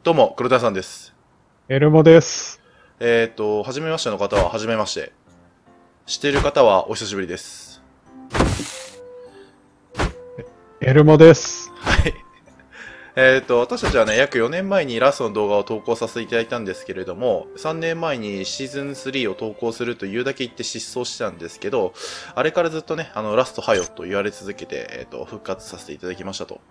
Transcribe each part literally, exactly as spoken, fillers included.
どうも、黒田さんです。 エルモです。 えっと、初めましての方は初めまして。知っている方はお久しぶりです。 エルモです。 はい。えっと、私たちはね、約よねんまえにラストの動画を投稿させていただいたんですけれども、さんねんまえにシーズンスリーを投稿するというだけ言って失踪してたんですけど、あれからずっとね、あの、ラストはよと言われ続けて、えっと、復活させていただきましたと。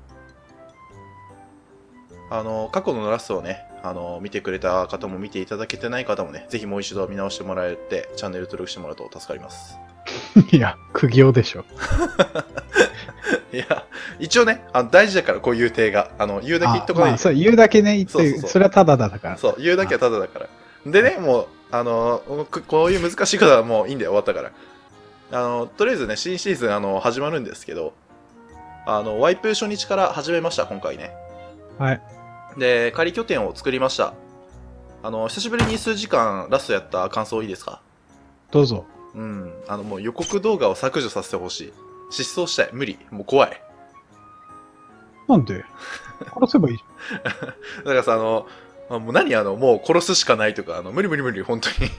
あの、過去のラストをね、あの、見てくれた方も見ていただけてない方もね、ぜひもう一度見直してもらえて、チャンネル登録してもらうと助かります。 いや、苦行でしょ。 いや、一応ね、あの大事だから、こういう手が。あの、言うだけ言っとかないと。まあ、そう、言うだけね、言って、そうそうそう、それはただだだから。 そう、言うだけはただだから。でね、もう、あの、こういう難しいことはもういいんだよ、終わったから。あの、とりあえずね、新シーズン、あの、始まるんですけど、あの、ワイプ初日から始めました、今回ね。 はい。 で、仮拠点を作りました。あの、久しぶりに数時間ラストやった感想いいですか？ どうぞ。 うん。あの、もう予告動画を削除させてほしい。失踪したい。無理。もう怖い。 なんで殺せばいいじゃん。だからさ、あの、もう何あの、もう殺すしかないとか、あの、無理無理無理、本当に。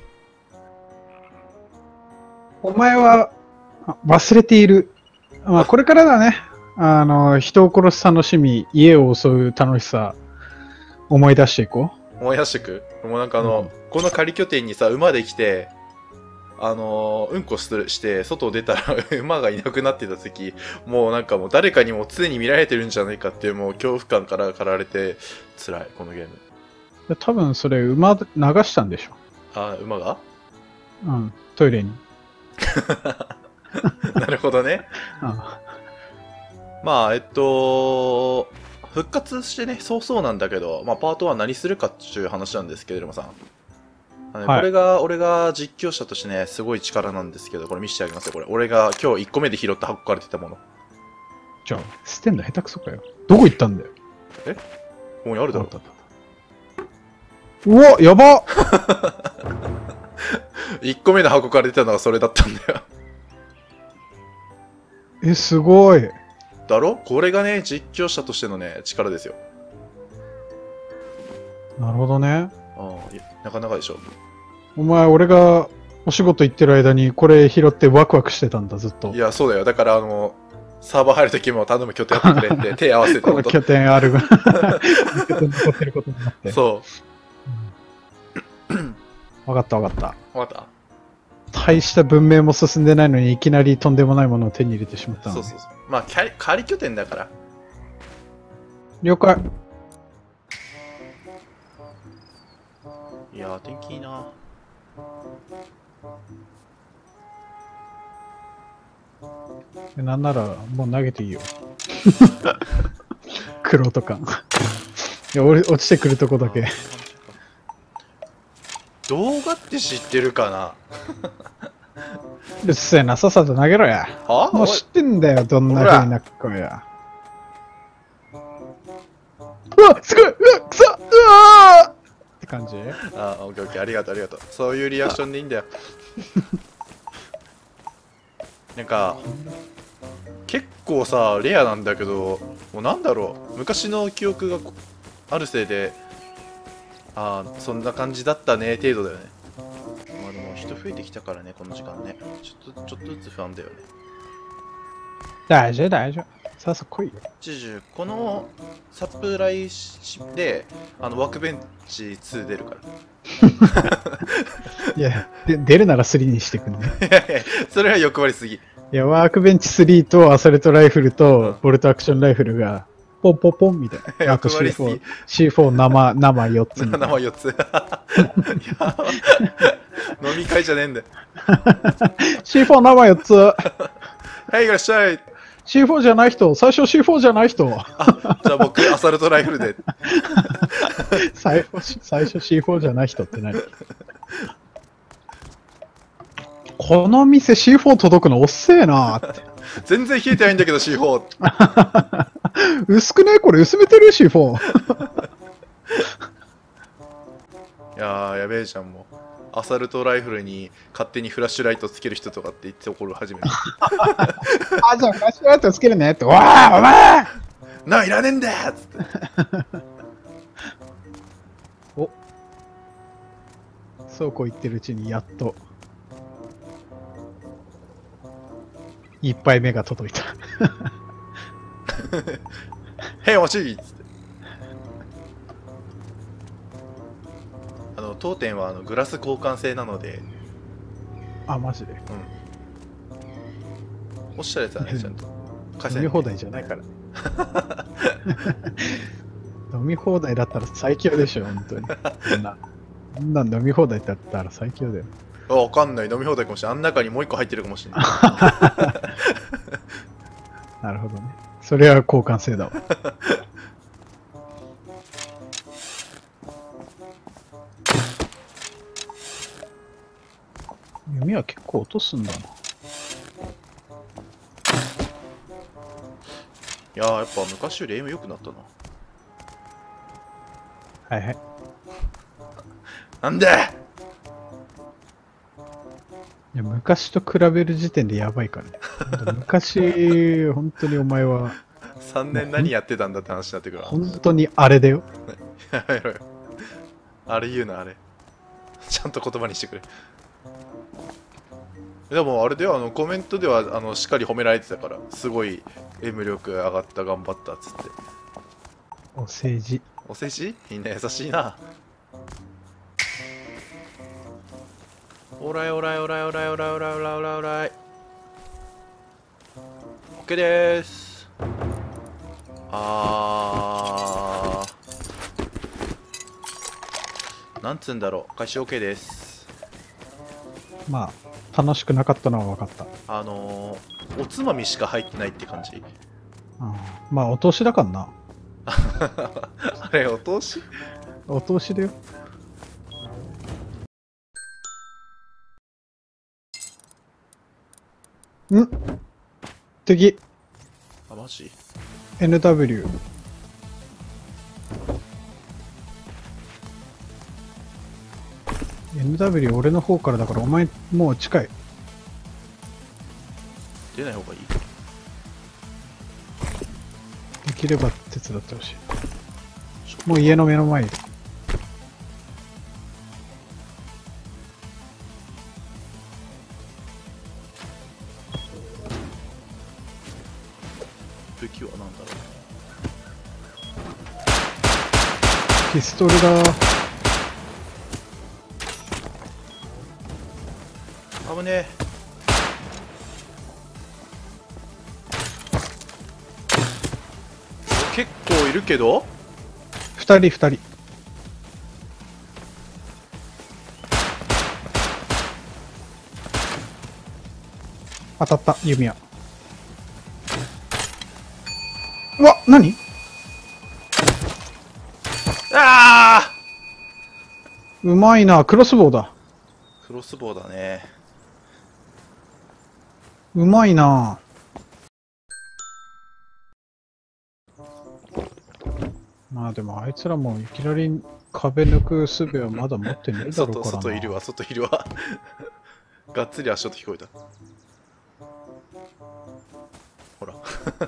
お前は忘れている。まあ、これからだね。あの、人を殺す楽しみ、家を襲う楽しさ、思い出していこう。思い出していく？もうなんかあの、うん、この仮拠点にさ、馬で来て、あのー、うんこして、外出たら馬がいなくなってた時、もうなんかもう誰かにも常に見られてるんじゃないかっていうもう恐怖感から駆られて辛い、このゲーム。 多分それ馬流したんでしょ。 あ、馬が？ うん、トイレに。 なるほどね。 ああ、 まあ、えっと、復活してね、そうそうなんだけど、まあパートは何するかっていう話なんですけれどもさ。はい、これが、俺が実況者としてね、すごい力なんですけど、これ見せてあげますよ、これ。俺が今日いっこめで拾って運ばれてたもの。 じゃあ、捨てんの下手くそかよ。どこ行ったんだよ。 えここにあるだろ。 うわ、やばいっこめで運ばれてたのがそれだったんだよ。 え、すごい。 だろ？これがね、実況者としてのね、力ですよ。 なるほどね。 ああ、なかなかでしょ。 お前、俺がお仕事行ってる間にこれ拾ってワクワクしてたんだ、ずっと。 いや、そうだよ。だから、あの、サーバー入るときも頼む拠点やってくれって手合わせてこの拠点ある。拠点残ってることになって。 そう。 うん、分かった分かった。 分かった。 大した文明も進んでないのにいきなりとんでもないものを手に入れてしまったの、ね。 そうそうそう。まあ、仮拠点だから。 了解。 いやー、天気いいな。 なんならもう投げていいよ。黒とか。いや、俺落ちてくるとこだけ。 動画って知ってるかな？ うっせえな、さっさと投げろや。はもう知ってんだよ、どんな風になっこや。うわ、すごい、うわ、くそ、うわって感じ？ ああ、オッケーオッケー、ありがとうありがとう。そういうリアクションでいいんだよ。なんか、結構さ、レアなんだけど、もうなんだろう、昔の記憶があるせいで、ああ、そんな感じだったね、程度だよね。まあでも人増えてきたからね、この時間ね。ちょっと、ちょっとずつ不安だよね。 大丈夫、大丈夫。さあさあ来いよ。 ちじゅこのサプライで、あの、ワークベンチツー出るから。 いや、で出るならスリーにしてくんね。 いやいや、それは欲張りすぎ。 いや、ワークベンチスリーとアサルトライフルとボルトアクションライフルが、ポンポンポンみたいな。 欲張りすぎ。 シーフォー 生、生よっつ。 生よっつ。飲み会じゃねえんだよ。 シーフォー 生よっつ。はい、いらっしゃい。 シーフォー じゃない人、最初 シーフォー じゃない人。 あ、じゃあ僕、アサルトライフルで。 最初、最初 シーフォー じゃない人って何？この店 シーフォー 届くのおっせえなーって。 全然冷えてないんだけど シーフォー。 薄くねこれ薄めてる シーフォー。 いやー、やべえじゃんもう。アサルトライフルに勝手にフラッシュライトつける人とかって言って怒る始める。 あ、じゃあフラッシュライトつけるねって。わあ、お前なあ、いらねえんだよっつって。 そうこう言ってるうちにやっと一杯目が届いた。 へいおしいっつって。あの当店はあのグラス交換制なので、 あ、マジで。 おっしゃるやつはね、ちゃんと返せない。 飲み放題じゃないからね。飲み放題だったら最強でしょ、本当に。そんな、そんなん飲み放題だったら最強だよ。 あ、わかんない。飲み放題かもしれない。あん中にもう一個入ってるかもしれない。 なるほどね。それは交換制だわ。弓は結構落とすんだな。 いやー、やっぱ昔よりエイム良くなったな。 はいはい。 なんでいや昔と比べる時点でやばいからね。昔、本当にお前は、 さんねん何やってたんだって話になってくるわ。 本当にあれだよ。 やめろよ。あれ言うな、あれ。ちゃんと言葉にしてくれ。でもあれではあのコメントではあのしっかり褒められてたから、すごい M 力上がった、頑張ったっつって。 お世辞。 お世辞みんな優しいな。おらいおらいおらいおらいおらいおらいおらいおらいおらい。 OK でーす。あー、なんつうんだろう、開始 OK です。 まあ、楽しくなかったのは分かった。 あのー、おつまみしか入ってないって感じ。 あまあ、お通しだからな。 あれ、お通しお通しだよ。ん敵。 あ、マジエヌダブリュー。エヌダブリュー 俺の方からだからお前もう近い。 出ない方がいい。 できれば手伝ってほしい。もう家の目の前に。 武器は何だろう。 ピストルだ。 危ねえ。結構いるけど。 二人二人。当たった、弓矢。うわ、何ああ、 うまいな、クロスボウだ。 クロスボウだね。 うまいな。まあでもあいつらもいきなり壁抜く術はまだ持ってねえだろう外、 からな。 外いるわ、外いるわ。がっつり足音聞こえた。ほら。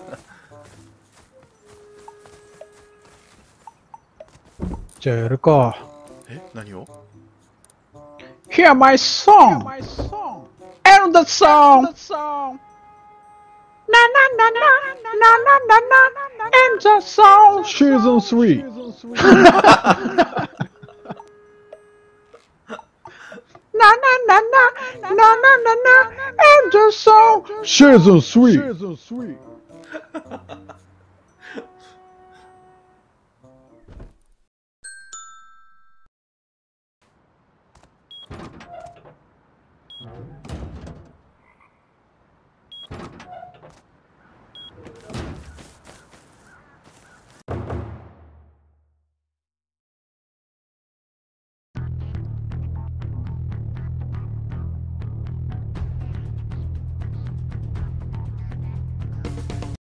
じゃあやるか。 え、何を Hear my song! And the song! Na na na na na na na na and the song! Season three! Na na na na na na na na and the song! Season three!